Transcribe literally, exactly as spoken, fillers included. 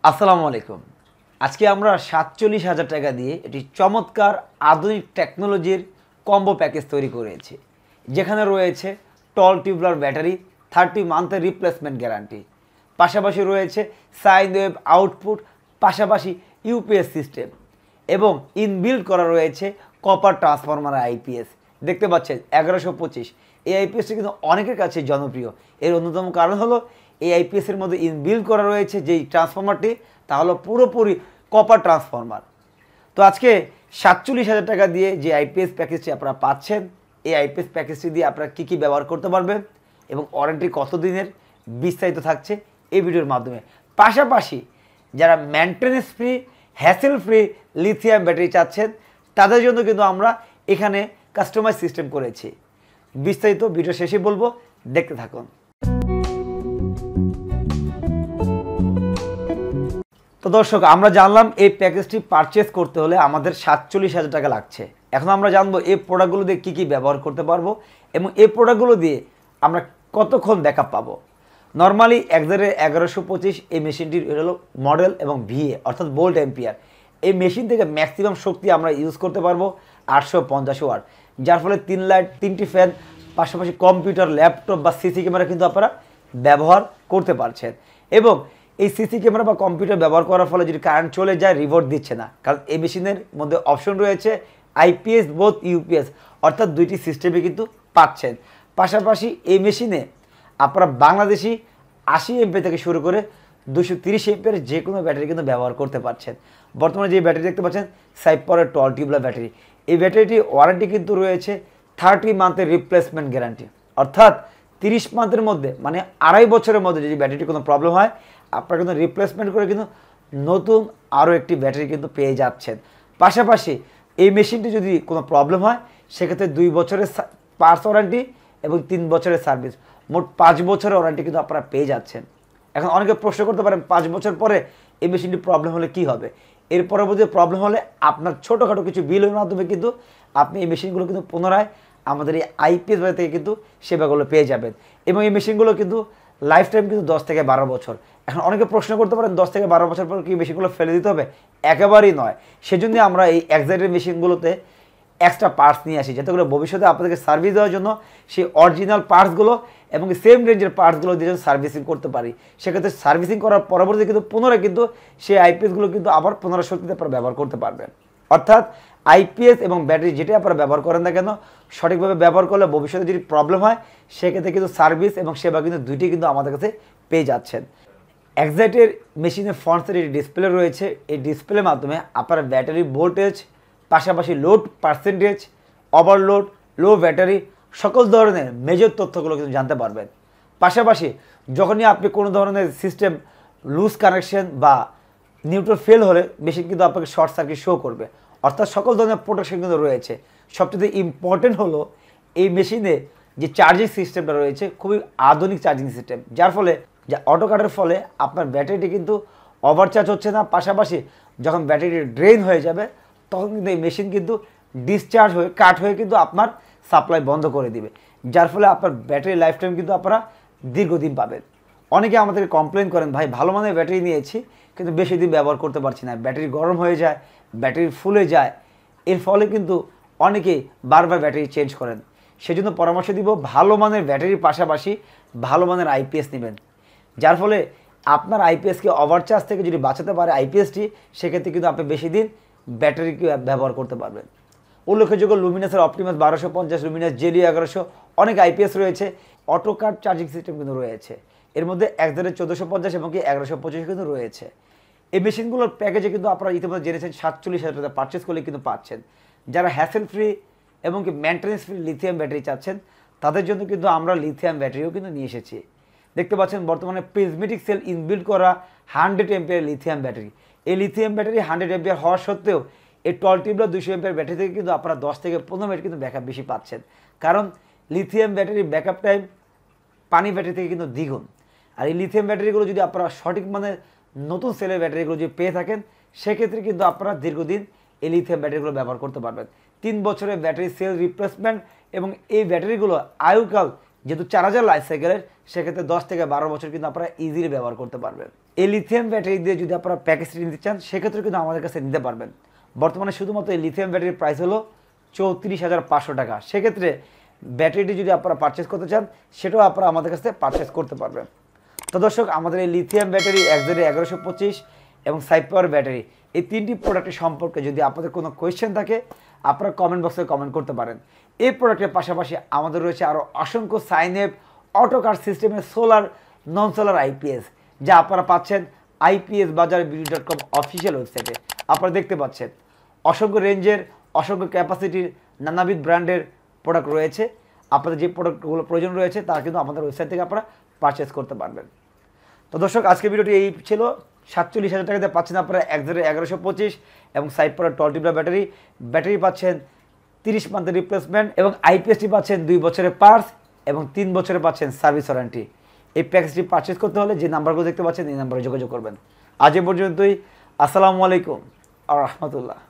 আসসালামু আলাইকুম। আজকে আমরা সাতচল্লিশ হাজার টাকা দিয়ে একটি চমৎকার আধুনিক টেকনোলজির কম্বো প্যাকেজ তৈরি করেছি, যেখানে রয়েছে টল টিউবলার ব্যাটারি, থার্টি মান্থের রিপ্লেসমেন্ট গ্যারান্টি, পাশাপাশি রয়েছে সাইন ওয়েভ আউটপুট, পাশাপাশি ইউপিএস সিস্টেম এবং ইনবিল্ড করা রয়েছে কপার ট্রান্সফরমার আইপিএস। দেখতে পাচ্ছেন এগারোশো পঁচিশ এই আইপিএসটি কিন্তু অনেকের কাছে জনপ্রিয়। এর অন্যতম কারণ হলো এই আইপিএসের মধ্যে ইনবিল্ড করা রয়েছে যেই ট্রান্সফরমারটি, তা হলো পুরোপুরি কপার ট্রান্সফরমার। তো আজকে সাতচল্লিশ হাজার টাকা দিয়ে যে আইপিএস প্যাকেজটি আপনারা পাচ্ছেন, এই আইপিএস প্যাকেজটি দিয়ে আপনারা কী কী ব্যবহার করতে পারবেন এবং ওয়ারেন্টি কত দিনের বিস্তারিত থাকছে এই ভিডিওর মাধ্যমে। পাশাপাশি যারা maintenance free, hassle free lithium battery চাচ্ছেন, তাদের জন্য কিন্তু আমরা এখানে কাস্টমাইজ সিস্টেম করেছি। বিস্তারিত ভিডিও শেষে বলবো, দেখতে থাকুন। তো দর্শক, আমরা জানলাম এই প্যাকেজটি পারচেস করতে হলে আমাদের সাতচল্লিশ হাজার টাকা লাগছে। এখন আমরা জানবো এই প্রোডাক্টগুলো দিয়ে কী কী ব্যবহার করতে পারবো এবং এই প্রোডাক্টগুলো দিয়ে আমরা কতক্ষণ ব্যাকআপ পাবো। নর্মালি একজারে এগারোশো পঁচিশ এই মেশিনটির হলো মডেল এবং ভিএ অর্থাৎ ভোল্ট অ্যাম্পিয়ার। এই মেশিন থেকে ম্যাক্সিমাম শক্তি আমরা ইউজ করতে পারবো আটশো পঞ্চাশ ওয়াট, যার ফলে তিন লাইট, তিনটি ফ্যান, পাশাপাশি কম্পিউটার, ল্যাপটপ বা সিসি ক্যামেরা কিন্তু আপনারা ব্যবহার করতে পারছেন। এবং এই সিসি ক্যামেরা বা কম্পিউটার ব্যবহার করার ফলে যদি কারেন্ট চলে যায়, রিভোট দিচ্ছে না, কারণ এই মেশিনের মধ্যে অপশন রয়েছে আইপিএস বোথ ইউপিএস, অর্থাৎ দুইটি সিস্টেমে কিন্তু পাচ্ছেন। পাশাপাশি এই মেশিনে আপনারা বাংলাদেশি আশি এমপি থেকে শুরু করে দুশো তিরিশ এমপির যে কোনো ব্যাটারি কিন্তু ব্যবহার করতে পারছেন। বর্তমানে যে ব্যাটারি দেখতে পাচ্ছেন সাইপরের টল টিউবলার ব্যাটারি, এই ব্যাটারিটি ওয়ারেন্টি কিন্তু রয়েছে থার্টি মান্থের রিপ্লেসমেন্ট গ্যারান্টি, অর্থাৎ তিরিশ মান্থের মধ্যে মানে আড়াই বছরের মধ্যে যদি ব্যাটারিটি কোনো প্রবলেম হয়, আপনারা কিন্তু রিপ্লেসমেন্ট করে কিন্তু নতুন আরও একটি ব্যাটারি কিন্তু পেয়ে যাচ্ছেন। পাশাপাশি এই মেশিনটি যদি কোনো প্রবলেম হয়, সেক্ষেত্রে দুই বছরের পার্টস ওয়ারেন্টি এবং তিন বছরের সার্ভিস, মোট পাঁচ বছরের ওয়ারেন্টি কিন্তু আপনারা পেয়ে যাচ্ছেন। এখন অনেকে প্রশ্ন করতে পারেন, পাঁচ বছর পরে এই মেশিনটি প্রবলেম হলে কি হবে? এর পরবর্তী প্রবলেম হলে আপনার ছোটোখাটো কিছু বিলের মাধ্যমে কিন্তু আপনি এই মেশিনগুলো কিন্তু পুনরায় আমাদের এই আইপিএস বাজার থেকে কিন্তু সেবাগুলো পেয়ে যাবেন। এবং এই মেশিনগুলো কিন্তু লাইফ টাইম কিন্তু দশ থেকে বারো বছর। এখন অনেকে প্রশ্ন করতে পারেন, দশ থেকে বারো বছর পর কি মেশিনগুলো ফেলে দিতে হবে? একেবারেই নয়। সেজন্য আমরা এই এক্সাইটেড মেশিনগুলোতে এক্সট্রা পার্টস নিয়ে আসি, যাতে করে ভবিষ্যতে আপনাদেরকে সার্ভিস দেওয়ার জন্য সেই অরিজিনাল পার্টসগুলো এবং সেম রেঞ্জের পার্টসগুলো দিয়ে সার্ভিসিং করতে পারি। সেক্ষেত্রে সার্ভিসিং করার পরবর্তী কিন্তু পুনরায় কিন্তু সেই আইপিএসগুলো কিন্তু আবার পুনরায় শক্তিতে আপনারা ব্যবহার করতে পারবেন। অর্থাৎ আইপিএস এবং ব্যাটারি যেটাই আপনারা ব্যবহার করেন না কেন, সঠিকভাবে ব্যবহার করলে ভবিষ্যতে যদি প্রবলেম হয়, সেক্ষেত্রে কিন্তু সার্ভিস এবং সেবা কিন্তু দুইটি কিন্তু আমাদের কাছে পেয়ে যাচ্ছেন। এক্সাইটের মেশিনের ফ্রন্ট সাইডে ডিসপ্লে রয়েছে। এই ডিসপ্লের মাধ্যমে আপনারা ব্যাটারি ভোল্টেজ, পাশাপাশি load percentage, overload, low battery সকল ধরনের মেজর তথ্যগুলো কিন্তু জানতে পারবেন। পাশাপাশি যখনই আপনি কোনো ধরনের সিস্টেম লুজ কানেকশন বা নিউট্রাল ফেল হলে মেশিন কিন্তু আপনাকে শর্ট সার্কিট শো করবে, অর্থাৎ সকল ধরনের প্রোটেকশন কিন্তু রয়েছে। সবচেয়ে ইম্পর্টেন্ট হলো এই মেশিনে যে চার্জিং সিস্টেমটা রয়েছে, খুবই আধুনিক চার্জিং সিস্টেম, যার ফলে যা অটো কাটের ফলে আপনার ব্যাটারিটি কিন্তু ওভারচার্জ হচ্ছে না। পাশাপাশি যখন ব্যাটারিটি ড্রেন হয়ে যাবে, তখন কিন্তু এই মেশিন কিন্তু ডিসচার্জ হয়ে কাট হয়ে কিন্তু আপনার সাপ্লাই বন্ধ করে দিবে, যার ফলে আপনার ব্যাটারি লাইফ টাইম কিন্তু আপনারা দীর্ঘদিন পাবেন। অনেকে আমাদেরকে কমপ্লেন করেন, ভাই ভালো মানের ব্যাটারি নিয়েছি কিন্তু বেশি দিন ব্যবহার করতে পারছি না, ব্যাটারি গরম হয়ে যায়, ব্যাটারি ফুলে যায়। এর ফলে কিন্তু অনেকেই বারবার ব্যাটারি চেঞ্জ করেন। সেজন্য পরামর্শ দিব, ভালো মানের ব্যাটারির পাশাপাশি ভালো মানের আইপিএস নেবেন, যার ফলে আপনার আইপিএসকে ওভারচার্জ থেকে যদি বাঁচাতে পারে আইপিএসটি, সেক্ষেত্রে কিন্তু আপনি বেশি দিন ব্যাটারিকে ব্যবহার করতে পারবেন। উল্লেখযোগ্য লুমিনাসের অপটিমাস বারোশো পঞ্চাশ, লুমিনাস জেলি এগারোশো, অনেক আইপিএস রয়েছে। অটো কাট চার্জিং সিস্টেম কিন্তু রয়েছে। এর মধ্যে এক ধরনের চোদ্দোশো পঞ্চাশ এবং কি এগারোশো পঁচিশ কিন্তু রয়েছে। এই মেশিনগুলোর প্যাকেজে কিন্তু আপনারা ইতিমধ্যে জেনেছেন সাতচল্লিশ হাজার টাকা পারচেস করলে কিন্তু পাচ্ছেন। যারা হ্যাসেল ফ্রি এবং কি মেনটেন্যান্স ফ্রি লিথিয়াম ব্যাটারি চাচ্ছেন, তাদের জন্য কিন্তু আমরা লিথিয়াম ব্যাটারিও কিন্তু নিয়ে এসেছি। দেখতে পাচ্ছেন বর্তমানে প্রিজমেটিক সেল ইনবিল্ড করা হান্ড্রেড এমপিয়ার লিথিয়াম ব্যাটারি। এই লিথিয়াম ব্যাটারি হান্ড্রেড এমপিয়ার হওয়া সত্ত্বেও এই টল টিউবলার দুশো এমপিয়ার ব্যাটারি থেকে কিন্তু আপনারা দশ থেকে পনেরো মিনিট কিন্তু ব্যাকআপ বেশি পাচ্ছেন, কারণ লিথিয়াম ব্যাটারির ব্যাকআপ টাইম পানি ব্যাটারি থেকে কিন্তু দ্বিগুণ। আর এই লিথিয়াম ব্যাটারিগুলো যদি আপনারা সঠিক মানে নতুন সেলের ব্যাটারিগুলো যদি পেয়ে থাকেন, সেক্ষেত্রে কিন্তু আপনারা দীর্ঘদিন এই লিথিয়াম ব্যাটারিগুলো ব্যবহার করতে পারবেন। তিন বছরের ব্যাটারি সেল রিপ্লেসমেন্ট এবং এই ব্যাটারিগুলো আয়ুকাল যেহেতু চার হাজার লাইফ সাইকেলের, সেক্ষেত্রে দশ থেকে বারো বছর কিন্তু আপনারা ইজিলি ব্যবহার করতে পারবেন। এই লিথিয়াম ব্যাটারি দিয়ে যদি আপনারা প্যাকেজটি নিতে চান সেক্ষেত্রে কিন্তু আমাদের কাছে নিতে পারবেন। বর্তমানে শুধুমাত্র এই লিথিয়াম ব্যাটারির প্রাইস হলো চৌত্রিশ হাজার পাঁচশো টাকা। সেক্ষেত্রে ব্যাটারিটি যদি আপনারা পারচেস করতে চান সেটাও আপনারা আমাদের কাছে পারচেস করতে পারবেন। তো দর্শক, আমাদের এই লিথিয়াম ব্যাটারি একজোড়ে এগারোশো পঁচিশ এবং সাইড পাওয়ার ব্যাটারি এই তিনটি প্রোডাক্টের সম্পর্কে যদি আপনাদের কোনো কোয়েশ্চেন থাকে আপনারা কমেন্ট বক্সে কমেন্ট করতে পারেন। এই প্রোডাক্টের পাশাপাশি আমাদের রয়েছে আরও অসংখ্য সাইনএপ অটোকার সিস্টেমের সোলার নন সোলার আইপিএস, যা আপনারা পাচ্ছেন আইপিএস বাজার বিডি ডট কম অফিসিয়াল ওয়েবসাইটে। আপনারা দেখতে পাচ্ছেন অসংখ্য রেঞ্জের অসংখ্য ক্যাপাসিটির নানাবিধ ব্র্যান্ডের প্রোডাক্ট রয়েছে। আপনাদের যে প্রোডাক্টগুলো প্রয়োজন রয়েছে তা কিন্তু আমাদের ওয়েবসাইট থেকে আপনারা পারচেস করতে পারবেন। তো দর্শক, আজকের ভিডিওটি এই ছিল। সাতচল্লিশ হাজার টাকাতে পাচ্ছেন আপনারা এক হাজার এগারোশো পঁচিশ এবং side power tall tubular battery battery পাচ্ছেন তিরিশ মান্থের রিপ্লেসমেন্ট এবং আইপিএসটি পাচ্ছেন দুই বছরের পার্স এবং তিন বছরে পাচ্ছেন সার্ভিস ওয়ারেন্টি। এই প্যাকেজটি পারচেস করতে হলে যে নাম্বারগুলো দেখতে পাচ্ছেন এই নাম্বারে যোগাযোগ করবেন। আজ এ পর্যন্তই। আসসালামু আলাইকুম আর রহমতুল্লাহ।